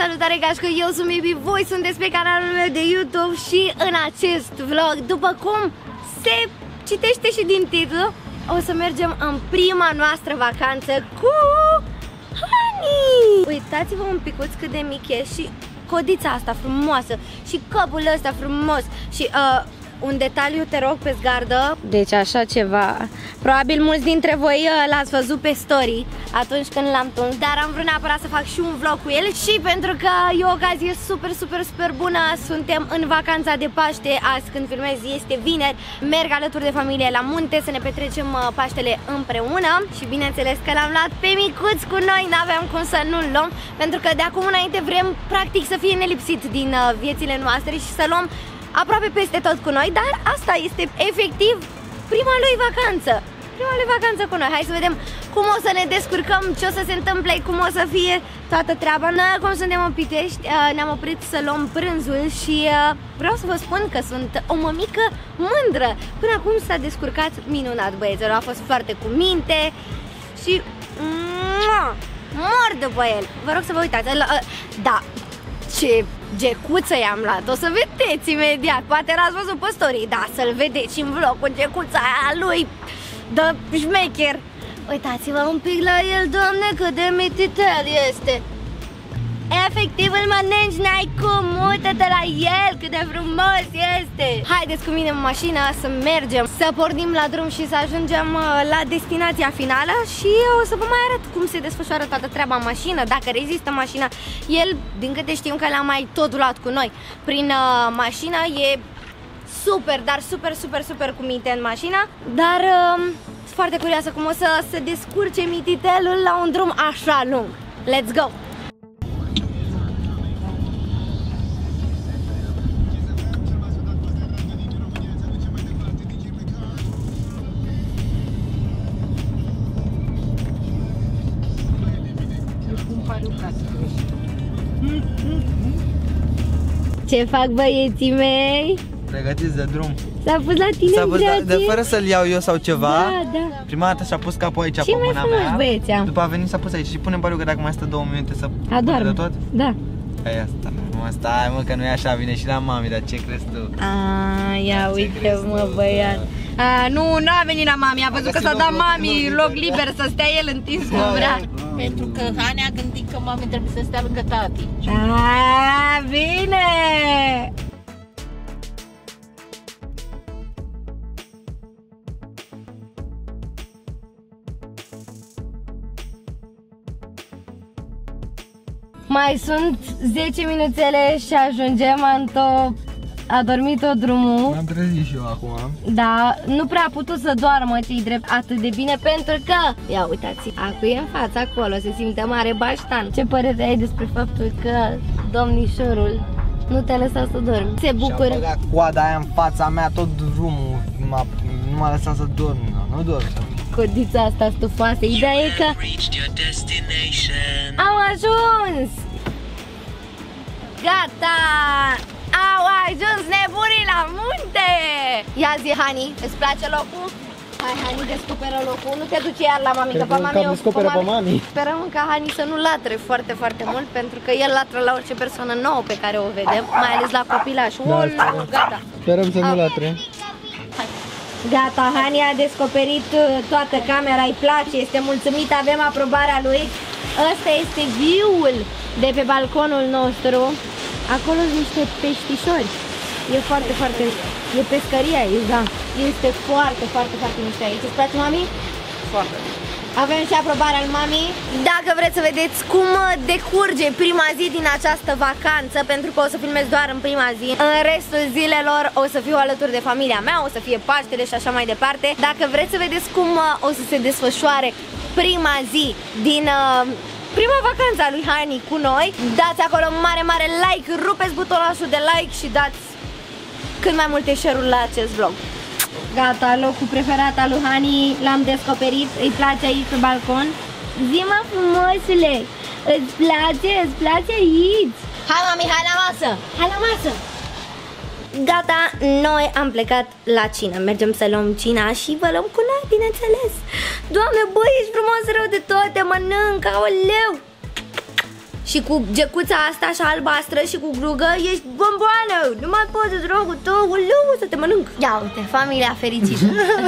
salutare gașcă, eu sunt Bibi, voi sunteți pe canalul meu de YouTube și în acest vlog, după cum se citește și din titlu, o să mergem în prima noastră vacanță cu Hani! Uitați-vă un picuț cât de mic e și codița asta frumoasă și capul ăsta frumos și un detaliu, te rog, pe zgardă. Deci așa ceva. Probabil mulți dintre voi l-ați văzut pe story atunci când l-am tuns, dar am vrut neapărat să fac și un vlog cu el și pentru că e o ocazie super bună. Suntem în vacanța de Paște. Azi când filmez este vineri. Merg alături de familie la munte să ne petrecem Paștele împreună și bineînțeles că l-am luat pe micuț cu noi. N-aveam cum să nu-l luăm, pentru că de acum înainte vrem practic să fie nelipsit din viețile noastre și să luăm aproape peste tot cu noi, dar asta este efectiv prima lui vacanță. Prima lui vacanță cu noi. Hai să vedem cum o să ne descurcăm, ce o să se întâmple, cum o să fie toată treaba. Noi acum suntem în Pitești, ne-am oprit să luăm prânzul și vreau să vă spun că sunt o mămică mândră. Până acum s-a descurcat minunat băiețelul, a fost foarte cu minte și mor după el. Vă rog să vă uitați. Da, ce gecuță i-am luat, o să vedeți imediat. Poate l-ați văzut pe story, da, să-l vedeți în vlog cu gecuța aia lui de șmecher. Uitați-vă un pic la el, doamne, cât de mititel este. Efectiv îl mănânci, n-ai cum, uită-te la el, cât de frumos este. Haideți cu mine în mașină să mergem, să pornim la drum și să ajungem la destinația finală și o să vă mai arăt cum se desfășoară toată treaba în mașină, dacă rezistă mașina. El, din câte știm că l-am mai tot luat cu noi prin mașină, e super, dar super cu minte în mașină. Dar sunt foarte curioasă cum o să se descurce mititelul la un drum așa lung. Let's go! Ce fac băieții mei? Pregătiți de drum. S-a pus la tine în brațe? Fără să-l iau eu sau ceva. Da. Prima dată și-a pus capul aici pe mâna mea. Băiețea. După a venit s-a pus aici și pune-mi pariu că dacă mai stă 2 minute să adorm. tot? Da. Aia stai mă, că nu e așa, vine și la mami, dar ce crezi tu? Ia uite mă băiat. Nu a venit la mami, a văzut că s-a dat mami loc liber să stea el întins cu braț. Pentru că Hani a gândit că mami trebuie să stea lângă tati. Bine! Mai sunt 10 minuțele și ajungem. Anto a dormit tot drumul. M-am trezit și eu acum. Da, nu prea a putut să doarmă, ce-i drept, atât de bine, pentru că, ia uitați, acu e în fața acolo, se simte mare baștan. Ce părere ai despre faptul că domnișorul nu te-a lăsat să dormi? Se bucură. Și-a băgat coada aia în fața mea tot drumul, nu m-a lăsat să dorm, nu dorm. Codița asta stufoasă, ideea e că am ajuns! Gata! Au ajuns nebunii la munte! Ia zi, Hani, îți place locul? Hai, Hani, descoperă locul, nu te duce iar la mami, că pe mami descoperă pe mami. Sperăm ca Hani să nu latre foarte mult, pentru că el latră la orice persoană nouă pe care o vedem, mai ales la copilaș. Gata! Sperăm să nu latre. Gata, Hani a descoperit toată camera, îi place, este mulțumită, avem aprobarea lui. Ăsta este view-ul de pe balconul nostru. Acolo sunt niște peștișori. E foarte, e pescărie aici, da. Este foarte mișto aici. Îți place, mami? Foarte. Avem și aprobarea lui mami. Dacă vreți să vedeți cum decurge prima zi din această vacanță, pentru că o să filmez doar în prima zi, în restul zilelor o să fiu alături de familia mea, o să fie Paștele și așa mai departe. Dacă vreți să vedeți cum o să se desfășoare prima zi din prima vacanță a lui Hani cu noi, dați acolo mare like, rupeți butonul de like și dați cât mai multe share-uri la acest vlog. Gata, locul preferat al lui Hani l-am descoperit, îi place aici pe balcon. Zi-mă frumosule, îți place aici? Hai mami, hai la masă, hai la masă! Gata, noi am plecat la cină, mergem să luăm cina și vă luăm cu noi, bineînțeles. Doamne, băi, ești frumos rău de toate, mănânc, aoleu! Și cu gecuța asta așa albastră și cu glugă ești bomboană. Nu mai poți, dragul tău, uleu, să te mănânc. Ia uite, familia fericită.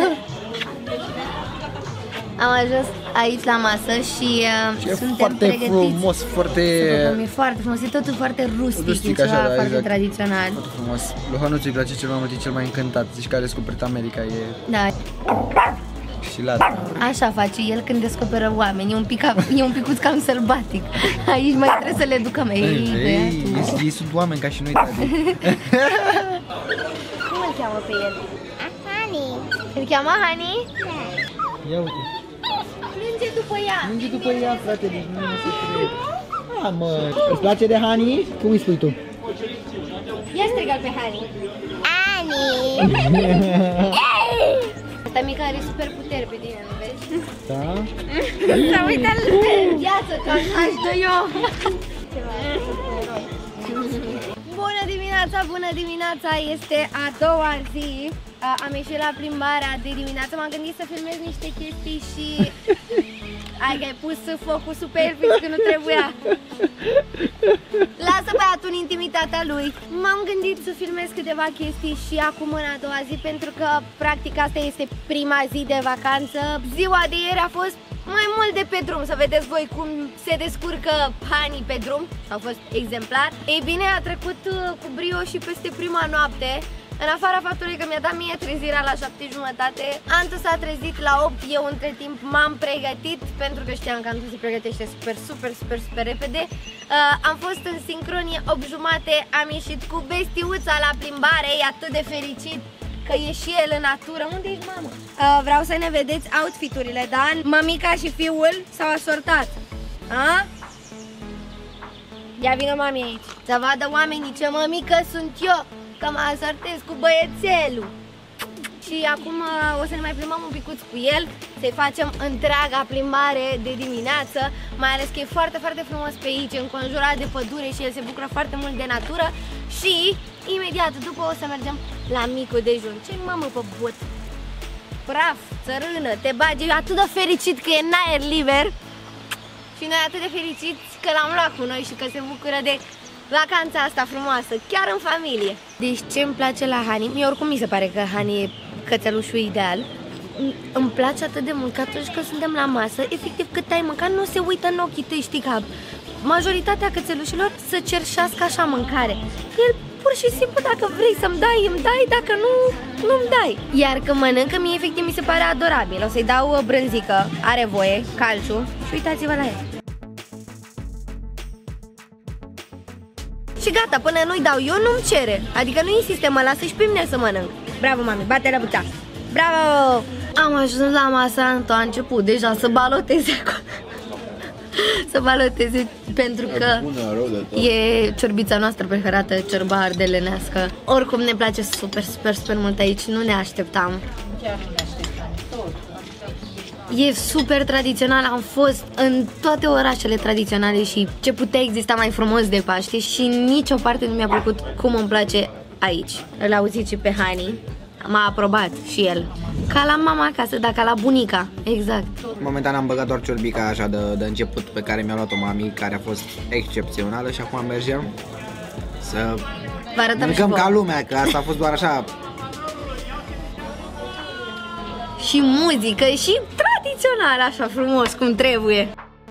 Am ajuns aici la masă și suntem foarte pregătiți. frumos, foarte... E foarte frumos, e totul foarte rustic, Rustic, e ceva așa, da, foarte exact. tradițional. Foarte frumos. Lui Hănuț îi place cel mai mult, e cel mai încântat. Zici că a descoperit America, e... Da. Și lata. Așa face el când descoperă oameni, e un picuț cam sălbatic. Aici mai trebuie să le educăm. Ei sunt oameni ca și noi, tati. Cum îl cheamă pe el? Honey. Îl cheamă Hani? Ia uite. Plânge după ea. Plânge după ea, frate, deci nu se crede. Mă, îți place de Hani? Cum îi spui tu? Ia strigă pe Hani. Annie. Asta mica are super puteri pe tine, nu vezi? Da? S-a uitat pe viață, că aș dă eu. Bună dimineața, bună dimineața! Este a doua zi. Am ieșit la plimbarea de dimineață. M-am gândit să filmez niște chestii și... Hai că ai pus focusul pe el, că nu trebuia. Lasă băiatul în intimitatea lui. M-am gândit să filmez câteva chestii și acum în a doua zi, pentru că practic asta este prima zi de vacanță. Ziua de ieri a fost mai mult de pe drum, să vedeți voi cum se descurcă Hani pe drum. A fost exemplar. Ei bine, a trecut cu brio și peste prima noapte. În afara faptului că mi-a dat mie trezirea la 7:30, Antu s-a trezit la 8, eu între timp m-am pregătit, pentru că știam că Antu se pregătește super repede. Am fost în sincronie 8:30, am ieșit cu bestiuța la plimbare, e atât de fericit că e și el în natură. Unde ești, mamă? Vreau să ne vedeți outfiturile, da? Mămica și fiul s-au asortat. Ia vină mami aici, să vadă oamenii ce mămică sunt eu, că mă asortez cu băiețelul. Și acum o să ne mai plimbăm un picuț cu el, să-i facem întreaga plimbare de dimineață, mai ales că e foarte frumos pe aici, înconjurat de pădure și el se bucură foarte mult de natură. Și imediat după o să mergem la micul dejun. Ce-i mamă pe bot? Praf, țărână, te bagi, e atât de fericit că e în aer liber. Și noi atât de fericiți că l-am luat cu noi și că se bucură de vacanța asta frumoasă, chiar în familie. Deci ce îmi place la Hani, mie oricum mi se pare că Hani e cățelușul ideal. Îmi place atât de mult că atunci când suntem la masă, efectiv cât ai mâncat, nu se uită în ochii tăi, știi, ca majoritatea cățelușilor să cerșească așa mâncare. El pur și simplu, dacă vrei să-mi dai, îmi dai, dacă nu, nu-mi dai. Iar când mănâncă, mie efectiv mi se pare adorabil. O să-i dau brânzică, are voie, calciu și uitați-vă la el. Și gata, până nu-i dau eu, nu-mi cere. Adică nu insiste, mă lasă și pe mine să mănânc. Bravo, mami, bate la bucea. Bravo! Am ajuns la masa, Anto a început deja să baloteze acolo. Să baloteze, pentru că e ciorbița noastră preferată, ciorba ardelenească. Oricum ne place super mult aici, nu ne așteptam. Chiar nu ne așteptam. E super tradițional, am fost în toate orașele tradiționale și ce putea exista mai frumos de Paște și nicio parte nu mi-a plăcut cum îmi place aici. Îl auziți și pe Hani, m-a aprobat și el. Ca la mama acasă, dar ca la bunica, exact. Momentan am băgat doar ciorbica așa de început pe care mi-a luat-o mami, care a fost excepțională și acum mergem să mâncăm ca lumea, că asta a fost doar așa. Și muzică, și tradițional, așa frumos, cum trebuie.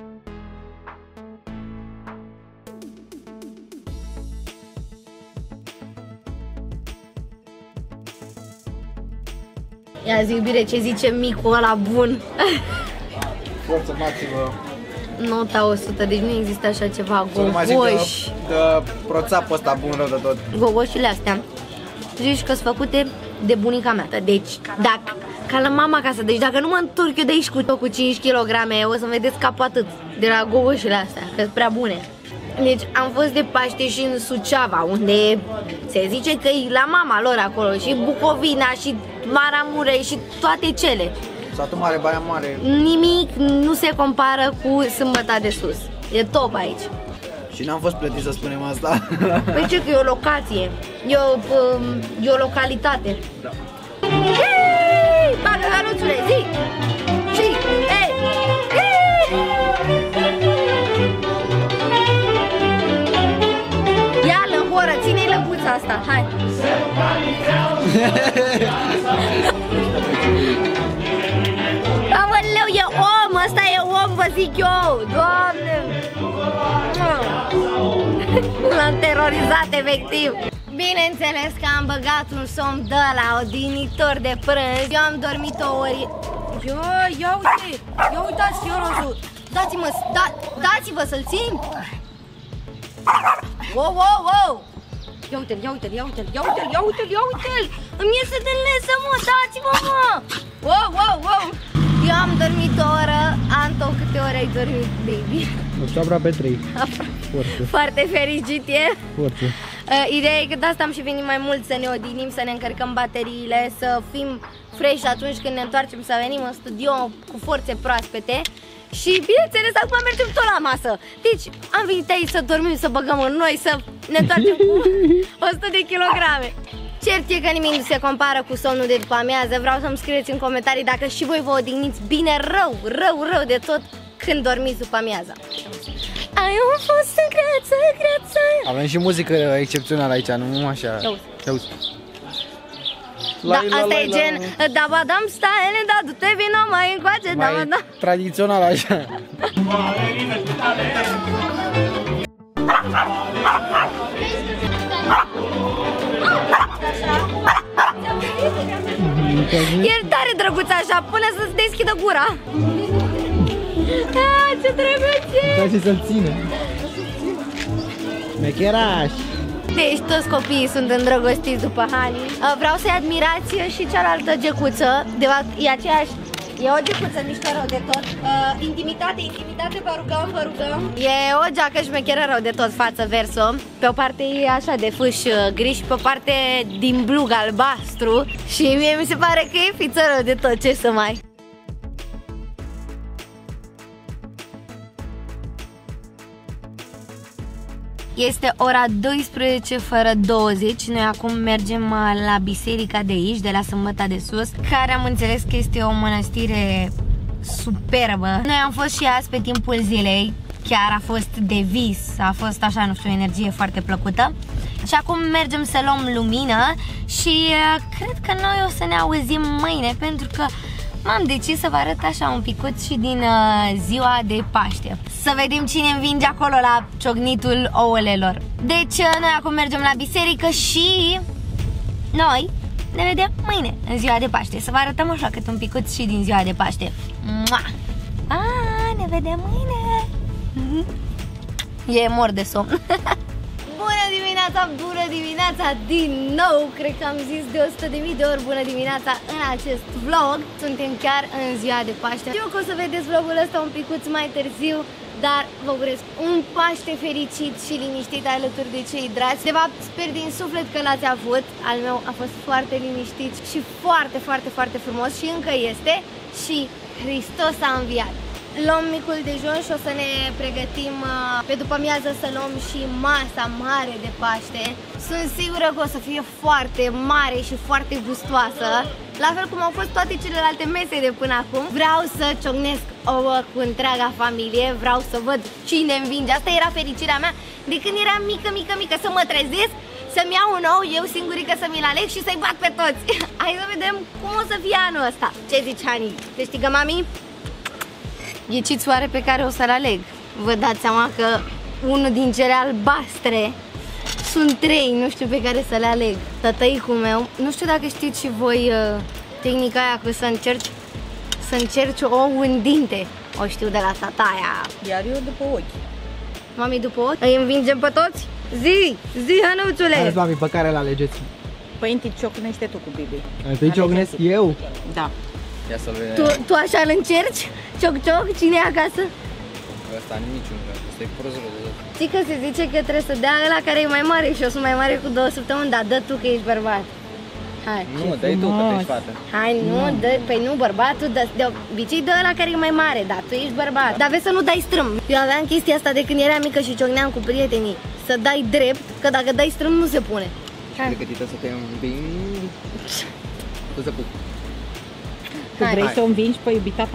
Ia zi, iubire, ce zice micul ăla bun? Forță maximă. Nota 100, deci nu există așa ceva. Gogoși. Că proțapul ăsta bun rău de tot. Gogoșile astea zici că sunt făcute de bunica mea. Deci, dacă, ca la mama acasă, deci dacă nu mă întorc eu de aici cu 5 kg, o să-mi vedeți capul atât de la gogoșile astea, că sunt prea bune. Deci am fost de Paște și în Suceava, unde se zice că e la mama lor acolo, și Bucovina, și Maramureș, și toate cele. Satul Mare, Baia Mare. Nimic nu se compară cu Sâmbăta de Sus. E top aici. Și n-am fost plătit să spunem asta. Păi ce, că e o locație, e o localitate. Da. Hei! Bagă Hănuțule, zi! Și, hei! Hei! asta, hai. Aoleu, e om, ăsta e om, vă zic eu, Doamne. L-am terorizat efectiv. Bineînțeles că am băgat un somn de la odihnitor de prânz. Eu am dormit o ori. Ia uitați chiorozul. Dați-vă să-l țin. Wow. Ia uite-l. Îmi iese din lesă, mă, dați-vă, mă. Wow. Eu am dormit o oră. Anto, câte ore ai dormit, baby? Nu știu, aproape 3. Foarte fericit e. Foarte. Ideea e că de asta am și venit mai mult să ne odihnim, să ne încărcăm bateriile, să fim fresh atunci când ne întoarcem, să venim în studio cu forțe proaspete. Și bineînțeles, acum mergem tot la masă. Deci am venit aici să dormim, să băgăm în noi, să ne întoarcem cu 100 de kilograme. Cert e că nimic nu se compară cu somnul de după amiază. Vreau să-mi scrieți în comentarii dacă și voi vă odihniți bine rău de tot când dormiți după amiaza. Ai un fost în greață. Avem și muzică excepțională aici, nu așa. Auzi. Da, asta e gen da-ba-dam style, da, du-te vino mai încoace, da-ba-da. Tradițional așa. E tare drăguț așa, până să-ți deschidă gura. Ce drăguțe! Da, și să-l ține. Mecheraș. Deci toți copiii sunt îndrăgostiți după Hani. Vreau să-i admirați și cealaltă gecuță. De fapt, e aceeași. E o gecuță mișto rău de tot. Intimitate, vă rugăm. E o geacă șmecheră rău de tot, față verso. Pe o parte e așa de fâș gri și pe o parte din blug albastru. Și mie mi se pare că e fiță rău de tot, ce să mai... Este ora 12 fără 20. Noi acum mergem la biserica de aici, de la Sâmbăta de Sus, care am înțeles că este o mănăstire superbă. Noi am fost și azi pe timpul zilei. Chiar a fost de vis. A fost așa, nu știu, o energie foarte plăcută. Și acum mergem să luăm lumină. Și cred că noi o să ne auzim mâine, pentru că m-am decis să vă arăt așa un picuț și din ziua de Paște. Să vedem cine învinge acolo la ciocnitul ouălelor. Deci noi acum mergem la biserică și noi ne vedem mâine, în ziua de Paște. Să vă arătăm așa cât un picuț și din ziua de Paște. Ne vedem mâine. E mor de somn. Bună dimineața din nou. Cred că am zis de 100.000 de ori bună dimineața în acest vlog. Suntem chiar în ziua de Paște. Știu că o să vedeți vlogul ăsta un picuț mai târziu, dar vă urez un Paște fericit și liniștit alături de cei dragi. De fapt, sper din suflet că l-ați avut. Al meu a fost foarte liniștit și foarte frumos și încă este. Și Hristos a înviat. Luăm micul dejun și o să ne pregătim pe după amiază să luăm și masa mare de Paște. Sunt sigură că o să fie foarte mare și foarte gustoasă, la fel cum au fost toate celelalte mese de până acum. Vreau să ciocnesc ouă cu întreaga familie, vreau să văd cine învinge. Asta era fericirea mea de când eram mică, să mă trezesc, să-mi iau un ou, eu singurică să mi-l aleg și să-i bat pe toți. Hai să vedem cum o să fie anul ăsta. Ce zici, Hani? Câștigă mami? Ghiciți oare pe care o să-l aleg? Vă dați seama că unul din cele albastre sunt 3, nu știu pe care să le aleg. Tătăicul meu, nu știu dacă știți și voi tehnica aia cu să încerci ou în dinte. O știu de la tataia. Iar eu după ochi. Mami, după ochi? Îi învingem pe toți? Zi, Hănuțule! Hai, mami, pe care îl alegeți? Păi întâi ciocnește tu cu Bibi. Întâi ciocnesc eu? Da. Ia să-l vedem. Tu așa îl încerci? Cioc, cine e acasă? Ăsta niciun, ăsta e prost rău de tot. Știi că se zice că trebuie să dea ăla care e mai mare și eu sunt mai mare cu 2 săptămâni, dar dă tu că ești bărbat. Hai. Nu, dai tu că tu ești fată. Hai, nu, păi nu, bărbatul, de obicei dă ăla care e mai mare, dar tu ești bărbat. Dar vezi să nu dai strâm. Eu aveam chestia asta de când eram mică și ciocneam cu prietenii. Să dai drept, că dacă dai strâm nu se pune. Hai. Pregătită să te înving. Tu să pup. Tu vrei să o învingi pe iubita ta?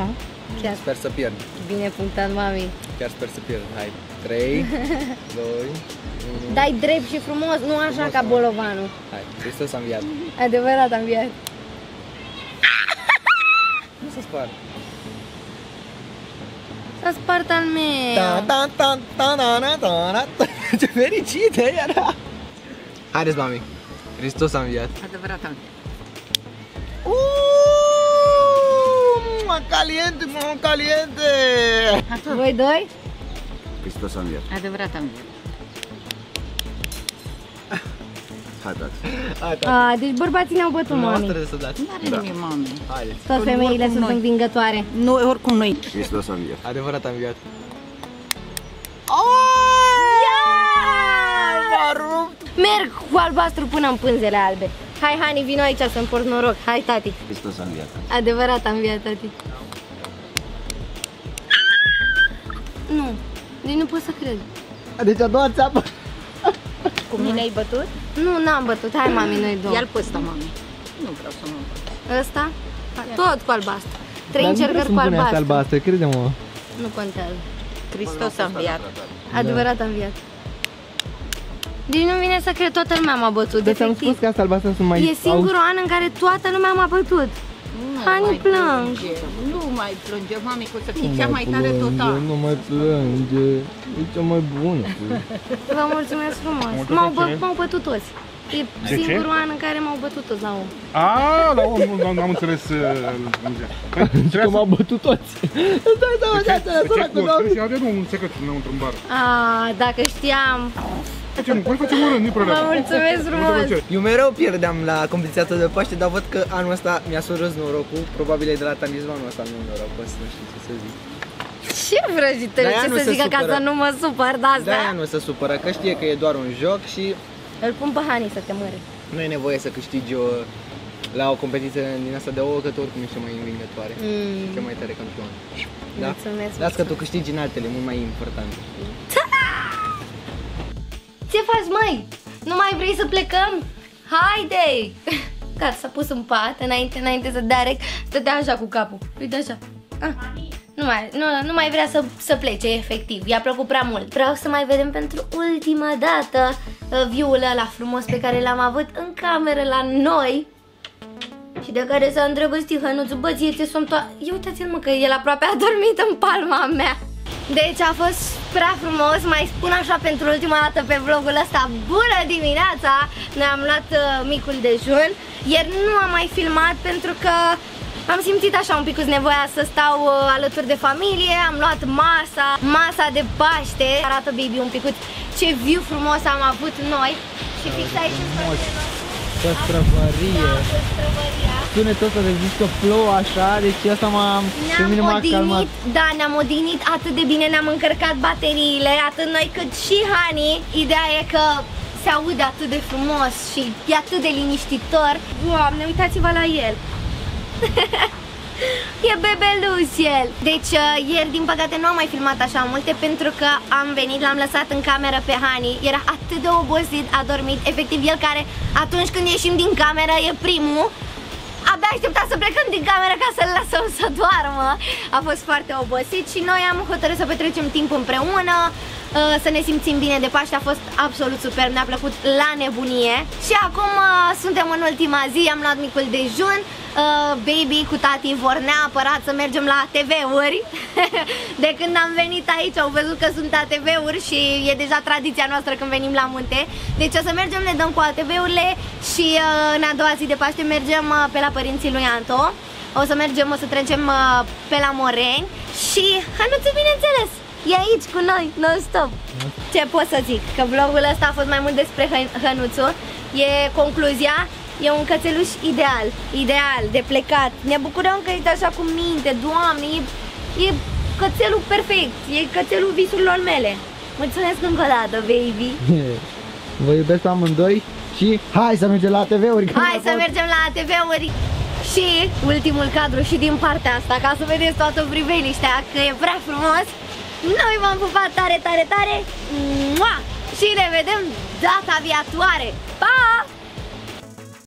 Chiar. Sper să pierd. Bine punctat, mami. Chiar sper să pierd. Hai. 3, 2, 1. Dai drept și frumos, nu așa Frumos, ca mami. bolovanul. Hai, Hristos a înviat. Adevărat, am înviat. Nu se spart. S-a spart al meu. Ce fericită era! Haideți, mami. Hristos a înviat. Adevărat am înviat. Caliente, caliente! Voi doi? Hristos a înviat. Adevărat am înviat. Hai, tati. Hai, tati. Deci bărbații ne-au bătut, mami. Dumneavoastră de să dați. N-are nimic, mami. Haideți. Toate femeile Oricum sunt noi. învingătoare. Nu, oricum noi. Hristos a înviat. Adevărat a înviat. Merg cu albastru până în pânzele albe. Hai, Hani, vino aici să-mi porți noroc. Hai, tati. Hristos a înviat. Adevărat am înviat, tati. Nu, deci nu pot să cred. Deci a doua țeapă. Cu mine ai bătut? Nu, n-am bătut. Hai, mami, noi două. Ia-l pe ăsta, mami. Nu vreau să mă băt. Ăsta? Tot cu albastru. 3 încercări cu albastru. crede-mă. Nu contează. Hristos a înviat. Adevărat am înviat. Deci nu vine să cred, toată lumea m-a bătut, efectiv. că astea albastre sunt mai... E singurul an în care toată lumea m-a bătut. Nu Hani, mai plâng. plânge. Nu mai plânge, mami, că o să fii cea mai tare total. Nu mai plânge. E cea mai bună. Vă mulțumesc frumos. M-au bătut toți. E singurul an în care m-au bătut toți la om. Ah, la om, nu am înțeles. Că m-au bătut toți. Îți dai seama că asta e săracu, doamne. Și are un secret înăuntru în bar. Dacă știam. Facem un rând, nu-i problema. Vă mulțumesc frumos. Eu mereu pierdeam la competiția de Paște, dar văd că anul ăsta mi-a surâs norocul. Probabil e de la talismanul ăsta, nu norocos, nu știu ce să zic. Ce vrăjitări, De-aia ce nu să se zică ca supără. să nu mă supăr de asta? De-aia nu se supără, că știe că e doar un joc și Îl pun pe Hani să te măre. nu e nevoie să câștigi la o competiție din asta de ouă, că tu oricum ești cea mai învingătoare, cea mai tare campion. Da? Mulțumesc. Las că tu câștigi în altele, mult mai important. Ce faci, măi? Nu mai vrei să plecăm? Haide! Gata, s-a pus în pat, înainte să Derek stătea așa cu capul. Uite așa. Nu mai vrea să plece, efectiv. I-a plăcut prea mult. Vreau să mai vedem pentru ultima dată view-ul ăla frumos pe care l-am avut în cameră la noi și de care s-a îndrăgostit Hănuțul. Bă, ție ți-e somn toată... Ia uitați-l, mă, că el aproape a dormit în palma mea. Deci a fost prea frumos, mai spun așa pentru ultima dată pe vlogul ăsta. Bună dimineața! Noi am luat micul dejun. Ieri nu am mai filmat pentru că am simțit așa un pic nevoia să stau alături de familie. Am luat masa de Paște. Arată baby un picuț ce view frumos am avut noi. Și fix aici în spatele nostru. Păstrăvărie. Sunetul ăsta de zici că plouă așa, deci asta Ne-am odihnit, da, ne-am odihnit atât de bine, ne-am încărcat bateriile, atât noi cât și Hani. Ideea e că se aude atât de frumos și e atât de liniștitor. Doamne, uitați-vă la el. E bebeluș el. Deci ieri din păcate nu am mai filmat așa multe pentru că am venit, l-am lăsat în cameră pe Hani. Era atât de obosit, a dormit. Efectiv el care atunci când ieșim din cameră e primul. Abia aștepta să plecăm din cameră ca să-l lăsăm să doarmă. A fost foarte obosit și noi am hotărât să petrecem timp împreună, să ne simțim bine de Paște. A fost absolut super, ne-a plăcut la nebunie. Și acum suntem în ultima zi, am luat micul dejun. Baby cu tati vor neapărat să mergem la ATV-uri. De când am venit aici au văzut că sunt ATV-uri și e deja tradiția noastră când venim la munte. Deci o să mergem, ne dăm cu ATV-urile și în a doua zi de Paște mergem pe la părinții lui Anto. O să mergem, o să trecem pe la Moreni și Hănuțul, bineînțeles, e aici cu noi, non-stop. Ce pot să zic? Că vlogul ăsta a fost mai mult despre Hănuțul. E concluzia. E un cățeluș ideal de plecat. Ne bucurăm că e așa cu minte, Doamne, e cățelul perfect, e cățelul visurilor mele. Mulțumesc încă o dată, baby. Vă iubesc amândoi și hai să mergem la ATV-uri. Hai să mergem la ATV-uri. Și ultimul cadru și din partea asta, ca să vedeți toată priveliștea, că e prea frumos. Noi v-am pupat tare, tare, tare. Mua! Și ne vedem data viitoare. Pa!